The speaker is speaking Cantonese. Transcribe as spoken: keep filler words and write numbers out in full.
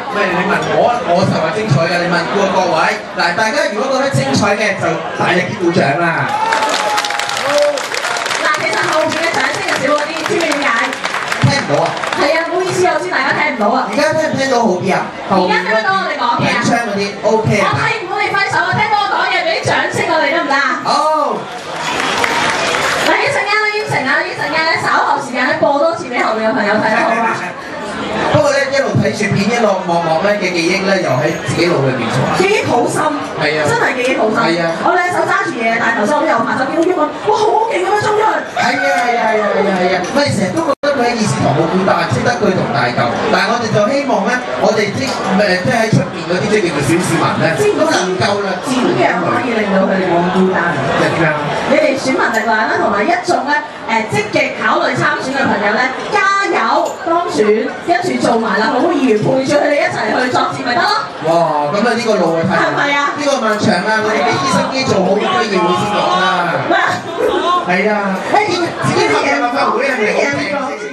唔係你問我，我就話精彩嘅。你問過各位，嗱，大家如果覺得精彩嘅就大力啲鼓掌啦。 嗱，其實後邊嘅掌聲就少咗啲，知唔知點解？ 聽唔到啊？ 係啊，唔好意思，我知大家聽唔到啊。 而家聽唔聽到好啲啊？ 而家聽得到我哋講嘢啊？ 槍嗰啲 OK 啊？ 我睇唔到你揮手，我聽到我講嘢，俾啲掌聲我哋得唔得啊？ 好。 嗱，一陣間咧，應承啊，一陣間咧稍後時間咧播多次俾後面嘅朋友睇啦，好嘛？ 不過咧，一路睇住片，一路望望咧嘅記憶咧，又喺自己腦裏邊做。 記憶好深， 係啊， 真係記憶好深。係啊，我兩手揸住嘢，但係頭先我都有拍手見到英文，哇，好勁咁樣衝出去。係啊係啊係啊係啊係啊！我哋成日都覺得佢喺議事堂好孤單，識得佢同大嚿，但係我哋就希望咧，我哋即誒即係喺出邊嗰啲即係叫做小市民咧，都能夠啦，支援點樣可以令到佢哋冇咁孤單？ 點樣？ 你哋選民力量啦，同埋一眾咧誒積極考慮參選嘅朋友咧，加油當選，跟住做埋立法會議員，陪住佢哋一齊去作戰咪得咯。 哇！咁啊呢個路啊太係咪啊？ 呢個漫長啊，我哋俾啲心機做好啲議會先講啦。係啊，誒自己拍嘅立法會係咪好正？